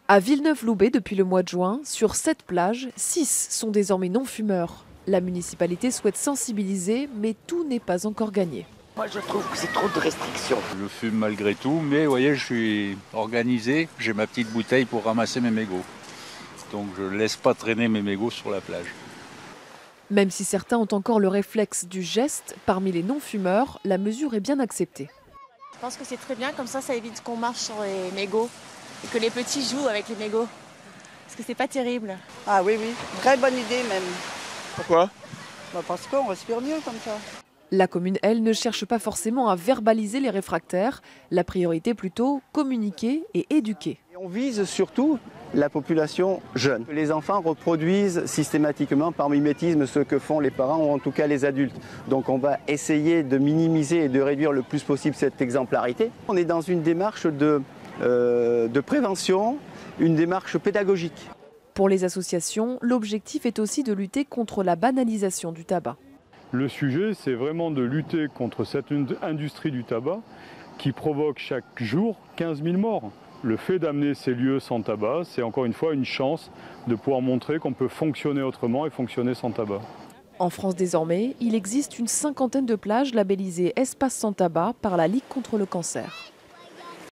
À Villeneuve-Loubet, depuis le mois de juin, sur 7 plages, 6 sont désormais non-fumeurs. La municipalité souhaite sensibiliser, mais tout n'est pas encore gagné. Moi, je trouve que c'est trop de restrictions. Je fume malgré tout, mais vous voyez, je suis organisé. J'ai ma petite bouteille pour ramasser mes mégots. Donc je ne laisse pas traîner mes mégots sur la plage. Même si certains ont encore le réflexe du geste, parmi les non-fumeurs, la mesure est bien acceptée. Je pense que c'est très bien, comme ça évite qu'on marche sur les mégots et que les petits jouent avec les mégots. Parce que c'est pas terrible. Ah oui, oui, très bonne idée même. Pourquoi? Parce qu'on respire mieux comme ça. La commune, elle, ne cherche pas forcément à verbaliser les réfractaires. La priorité plutôt, communiquer et éduquer. Et on vise surtout la population jeune. Les enfants reproduisent systématiquement par mimétisme ce que font les parents ou en tout cas les adultes. Donc on va essayer de minimiser et de réduire le plus possible cette exemplarité. On est dans une démarche de prévention, une démarche pédagogique. Pour les associations, l'objectif est aussi de lutter contre la banalisation du tabac. Le sujet, c'est vraiment de lutter contre cette industrie du tabac qui provoque chaque jour 15 000 morts. Le fait d'amener ces lieux sans tabac, c'est encore une fois une chance de pouvoir montrer qu'on peut fonctionner autrement et fonctionner sans tabac. En France désormais, il existe une 50aine de plages labellisées Espace sans tabac par la Ligue contre le cancer.